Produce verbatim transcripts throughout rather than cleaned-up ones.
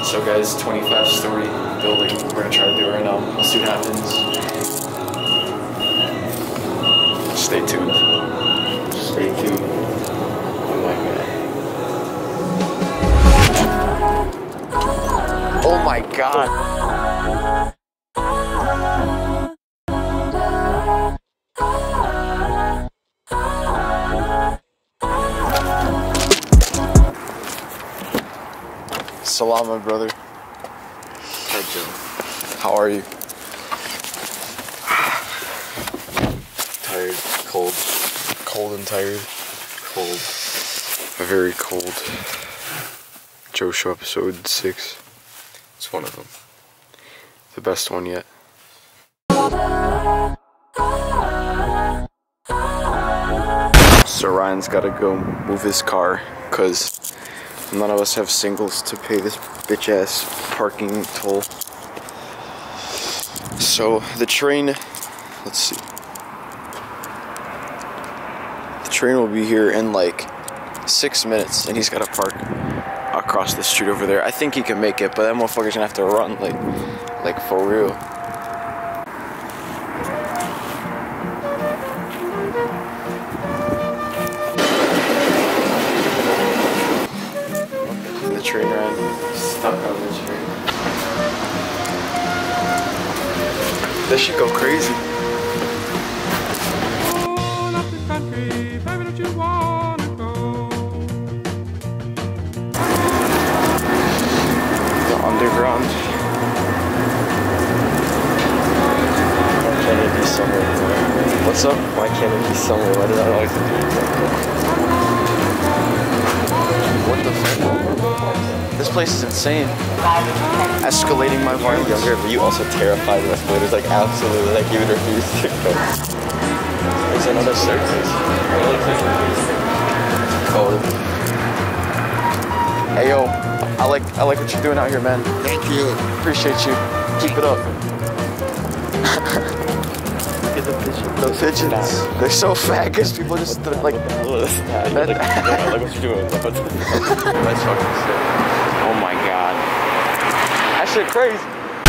So guys, twenty-five story building. We're gonna try to do it right now. We'll see what happens. Stay tuned. Stay tuned. Oh my god. Oh my god. Salam, my brother. Hi, Joe. How are you? Tired, cold, Cold and tired. cold. Very cold. Joe Show episode six. It's one of them. The best one yet. So Ryan's gotta go move his car because none of us have singles to pay this bitch ass parking toll. So the train, let's see. The train will be here in like six minutes and he's gotta park across the street over there. I think he can make it, but that motherfucker's gonna have to run like, like for real. The train ran stuck on the train. This should go crazy. Underground. Why can't it be somewhere? What's up? Why can't it be somewhere? Why did I always do What the fuck? This place is insane. Escalating my You're violence. younger, but you also terrified of escalators, like absolutely, like you would refuse to go. There's another staircase. Cold. Hey yo, I like I like what you're doing out here, man. Thank you. Appreciate you. Keep it up. Get the pigeon. The pigeons, they're so fat because people just they're like. Look, look what you're doing. That's fucking sick. Oh my god. That shit crazy.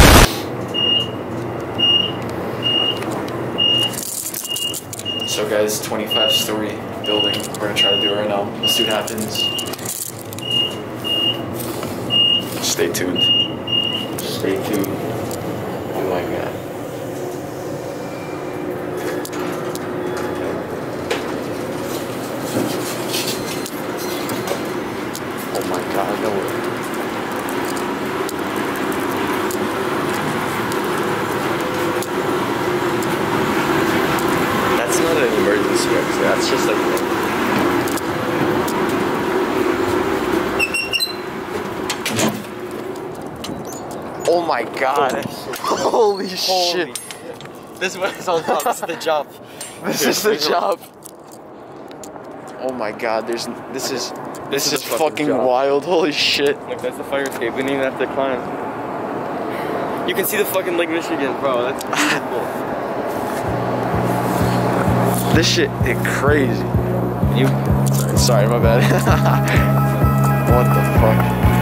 So guys, twenty-five story building. We're gonna try to do it right now. We'll see what happens. Stay tuned. Stay tuned. Oh my god. Oh my god, no way. That's not an emergency exit. That's just like. Oh my god. Holy, Holy shit. This is what it's all about. This is the job. This is the job. Oh my god, there's this is this, is is the fucking fucking job. wild. Holy shit. Look, that's the fire escape. We didn't even have to climb. You can see the fucking Lake Michigan, bro. That's beautiful. This shit is crazy. You. Sorry, my bad. What the fuck?